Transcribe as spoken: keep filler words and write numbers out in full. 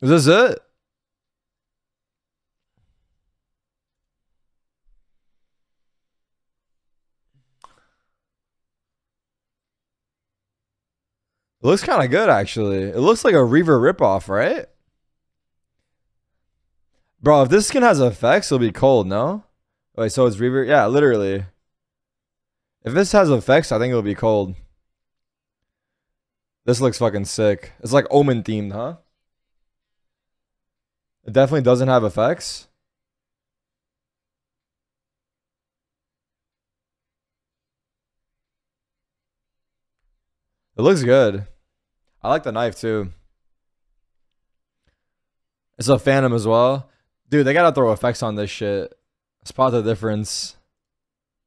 Is this it? It looks kind of good, actually. It looks like a Reaver ripoff, right? Bro, if this skin has effects, it'll be cold, no? Wait, so it's Reaver? Yeah, literally. If this has effects, I think it'll be cold. This looks fucking sick. It's like Omen themed, huh? It definitely doesn't have effects. It looks good. I like the knife too. It's a Phantom as well. Dude, they gotta throw effects on this shit. Spot the difference.